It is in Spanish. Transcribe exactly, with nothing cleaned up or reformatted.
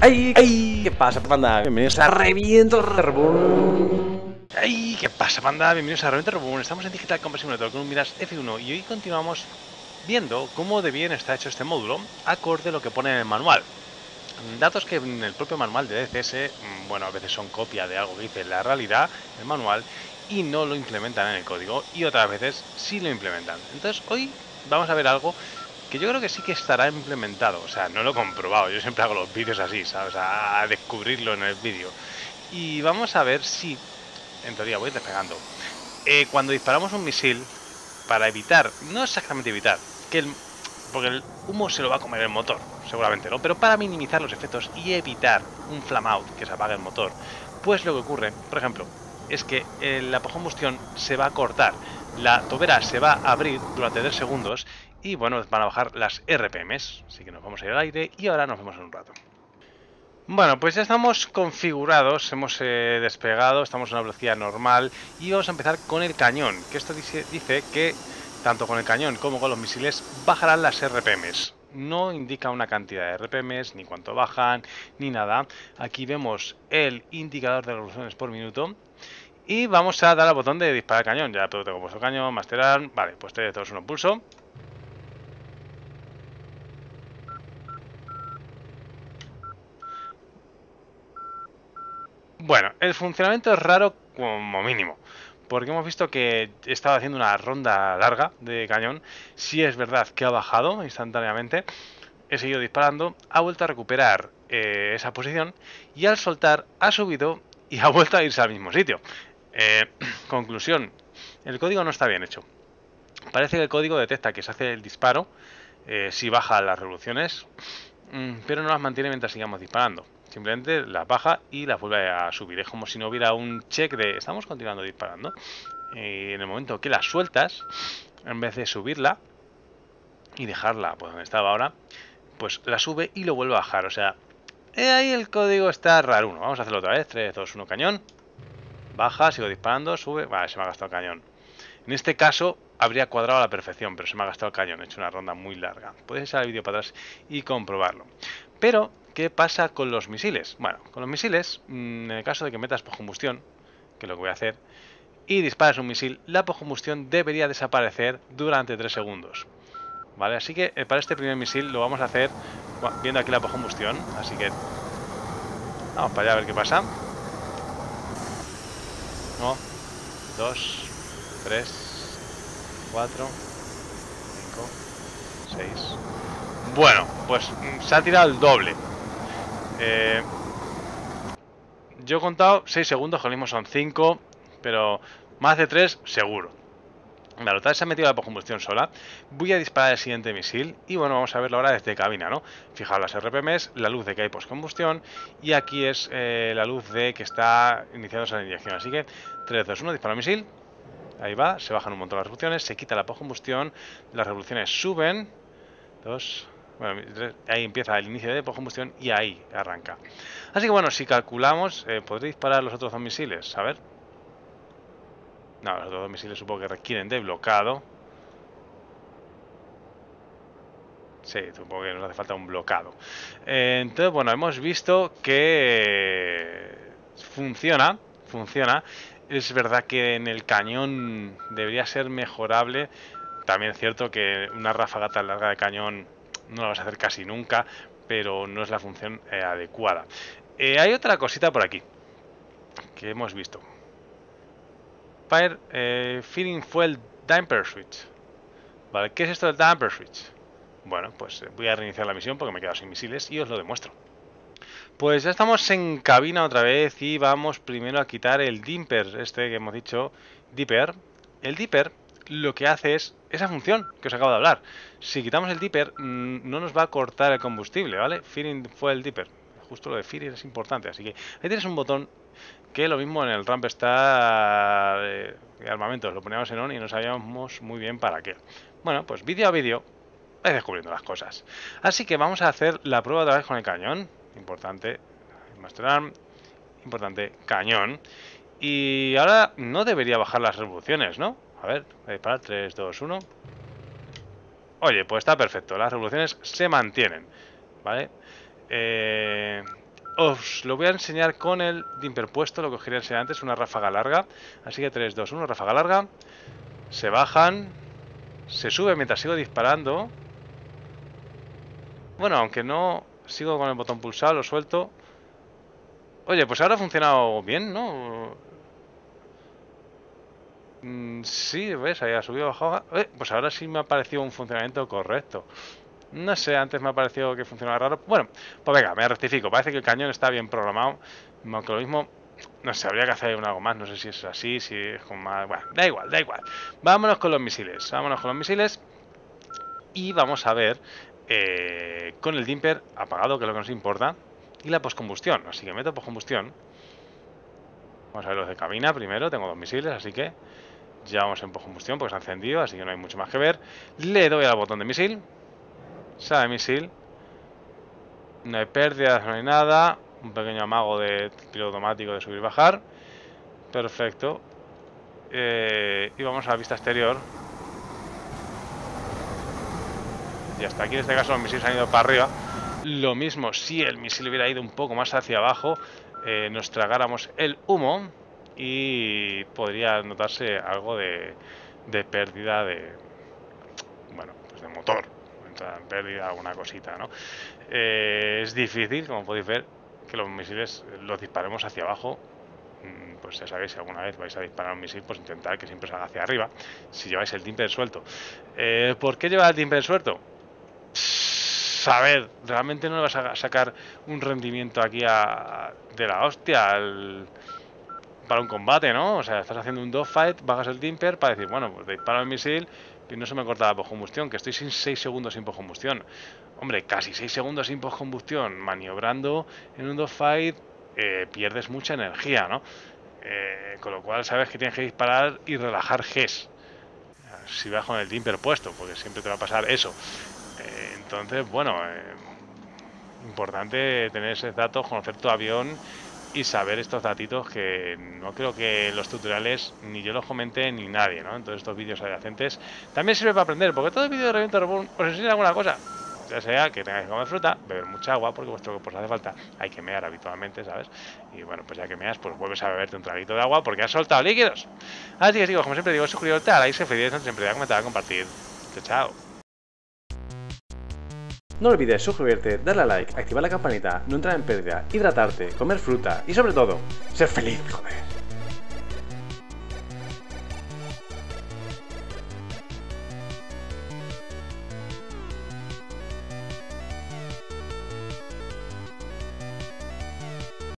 ¡Ay! ¡Ay! ¿Qué pasa, panda? Bienvenidos a Reviento Reborn. ¡Ay! ¿Qué pasa, panda? Bienvenidos a Reviento Reborn. Estamos en Digital Combat Simulator con un Miras F uno y hoy continuamos viendo cómo de bien está hecho este módulo acorde a lo que pone en el manual. Datos que en el propio manual de D C S, bueno, a veces son copia de algo que dice la realidad, el manual, y no lo implementan en el código, y otras veces sí lo implementan. Entonces hoy vamos a ver algo que yo creo que sí que estará implementado. O sea, no lo he comprobado, yo siempre hago los vídeos así, ¿sabes? A descubrirlo en el vídeo. Y vamos a ver si, en teoría voy despegando, eh, cuando disparamos un misil, para evitar, no exactamente evitar, que el, porque el humo se lo va a comer el motor, seguramente, ¿no? Pero para minimizar los efectos y evitar un flame out, que se apague el motor, pues lo que ocurre, por ejemplo, es que eh, la combustión se va a cortar, la tobera se va a abrir durante tres segundos y, bueno, van a bajar las R P Ms. Así que nos vamos a ir al aire y ahora nos vemos en un rato. Bueno, pues ya estamos configurados, hemos eh, despegado, estamos a una velocidad normal y vamos a empezar con el cañón, que esto dice, dice que tanto con el cañón como con los misiles bajarán las R P Ms. No indica una cantidad de R P Ms, ni cuánto bajan, ni nada. Aquí vemos el indicador de revoluciones por minuto y vamos a dar al botón de disparar cañón. Ya tengo puesto cañón, masterar, vale, pues tres, dos, uno, pulso. Bueno, el funcionamiento es raro como mínimo, porque hemos visto que estaba haciendo una ronda larga de cañón. Sí es verdad que ha bajado instantáneamente, he seguido disparando, ha vuelto a recuperar eh, esa posición y al soltar ha subido y ha vuelto a irse al mismo sitio. Eh, conclusión, el código no está bien hecho. Parece que el código detecta que se hace el disparo, eh, si baja las revoluciones, pero no las mantiene mientras sigamos disparando. Simplemente las baja y las vuelve a subir. Es como si no hubiera un check de estamos continuando disparando. Y en el momento que la sueltas, en vez de subirla y dejarla pues donde estaba ahora, pues la sube y lo vuelve a bajar. O sea, ahí el código está raro. Uno, vamos a hacerlo otra vez. tres, dos, uno, cañón. Baja, sigo disparando, sube. Vale, se me ha gastado el cañón. En este caso habría cuadrado a la perfección, pero se me ha gastado el cañón. He hecho una ronda muy larga. Puedes echar el vídeo para atrás y comprobarlo. Pero, ¿qué pasa con los misiles? Bueno, con los misiles, en el caso de que metas poscombustión, que es lo que voy a hacer, y disparas un misil, la poscombustión debería desaparecer durante tres segundos. ¿Vale? Así que para este primer misil lo vamos a hacer viendo aquí la poscombustión. Así que vamos para allá a ver qué pasa. uno, dos, tres, cuatro, cinco, seis. Bueno, pues se ha tirado el doble. Eh, yo he contado seis segundos, que lo mismo son cinco, pero más de tres seguro. Vale, otra vez se ha metido la poscombustión sola. Voy a disparar el siguiente misil y bueno, vamos a verlo ahora desde cabina, ¿no? Fijaos las R P Ms, la luz de que hay poscombustión y aquí es eh, la luz de que está iniciándose la inyección. Así que tres, dos, uno, disparo el misil. Ahí va, se bajan un montón las revoluciones, se quita la poscombustión, las revoluciones suben. Dos, bueno, ahí empieza el inicio de poscombustión y ahí arranca. Así que bueno, si calculamos, eh, ¿podré disparar los otros dos misiles? A ver. No, los otros dos misiles supongo que requieren de bloqueado. Sí, supongo que nos hace falta un bloqueado. Eh, entonces, bueno, hemos visto que funciona, funciona. Es verdad que en el cañón debería ser mejorable. También es cierto que una ráfaga tan larga de cañón no la vas a hacer casi nunca, pero no es la función eh, adecuada. Eh, hay otra cosita por aquí que hemos visto. Fire eh, Feeding Fuel Damper Switch. Vale, ¿qué es esto del Damper Switch? Bueno, pues voy a reiniciar la misión porque me he quedado sin misiles y os lo demuestro. Pues ya estamos en cabina otra vez y vamos primero a quitar el Dimper, este que hemos dicho, Dipper. El Dipper lo que hace es esa función que os acabo de hablar. Si quitamos el Dipper, mmm, no nos va a cortar el combustible, ¿vale? Feeding fue el Dipper. Justo lo de Feeding es importante, así que ahí tienes un botón que lo mismo en el ramp está de armamentos, lo poníamos en on y no sabíamos muy bien para qué. Bueno, pues vídeo a vídeo vais descubriendo las cosas. Así que vamos a hacer la prueba otra vez con el cañón. Importante, Master Arm, importante, cañón. Y ahora no debería bajar las revoluciones, ¿no? A ver, voy a disparar, tres, dos, uno. Oye, pues está perfecto, las revoluciones se mantienen, ¿vale? Eh, os lo voy a enseñar con el dimper puesto, lo que os quería enseñar antes, una ráfaga larga. Así que tres, dos, uno, ráfaga larga. Se bajan, se sube mientras sigo disparando. Bueno, aunque no sigo con el botón pulsado, lo suelto. Oye, pues ahora ha funcionado bien, ¿no? Mm, sí, ves, ahí ha subido, bajado. Eh, pues ahora sí me ha parecido un funcionamiento correcto. No sé, antes me ha parecido que funcionaba raro. Bueno, pues venga, me rectifico. Parece que el cañón está bien programado. Aunque lo mismo, no sé, habría que hacer algo más. No sé si es así, si es con más... Bueno, da igual, da igual. Vámonos con los misiles. Vámonos con los misiles. Y vamos a ver eh, con el dimper apagado, que es lo que nos importa. Y la postcombustión. Así que meto postcombustión. Vamos a ver los de cabina primero. Tengo dos misiles, así que ya vamos en postcombustión porque se ha encendido. Así que no hay mucho más que ver. Le doy al botón de misil. Sale misil. No hay pérdidas, no hay nada. Un pequeño amago de tiro automático de subir y bajar. Perfecto. Eh, y vamos a la vista exterior. Y hasta aquí en este caso los misiles han ido para arriba. Lo mismo si el misil hubiera ido un poco más hacia abajo, eh, nos tragáramos el humo y podría notarse algo de, de pérdida de, bueno, pues de motor. Pérdida, alguna cosita, ¿no? Eh, es difícil, como podéis ver, que los misiles los disparemos hacia abajo. Pues ya sabéis, si alguna vez vais a disparar un misil, pues intentad que siempre salga hacia arriba, si lleváis el dimper suelto. Eh, ¿Por qué llevar el dimper suelto? A ver, realmente no le vas a sacar un rendimiento aquí a, de la hostia al, para un combate, ¿no? O sea, estás haciendo un dogfight, bajas el dimper para decir, bueno, pues disparo el misil y no se me corta la postcombustión, que estoy sin seis segundos sin postcombustión. Hombre, casi seis segundos sin postcombustión maniobrando en un dogfight, eh, pierdes mucha energía, ¿no? Eh, con lo cual sabes que tienes que disparar y relajar Gs. Si vas con el dimper puesto, porque siempre te va a pasar eso. Eh, entonces, bueno, eh, importante tener esos datos, conocer tu avión y saber estos datitos que no creo que los tutoriales ni yo los comente ni nadie, ¿no? Entonces estos vídeos adyacentes también sirve para aprender, porque todo el vídeo de Reviento Reborn os enseña alguna cosa. Ya sea que tengáis que comer fruta, beber mucha agua, porque vuestro cuerpo os hace falta, hay que mear habitualmente, ¿sabes? Y bueno, pues ya que meas, pues vuelves a beberte un traguito de agua porque has soltado líquidos. Así que chicos, como siempre digo, suscribiros, a like, felices, siempre a comentar, a compartir. Chao, chao. No olvides suscribirte, darle a like, activar la campanita, no entrar en pérdida, hidratarte, comer fruta y sobre todo, ser feliz, joder.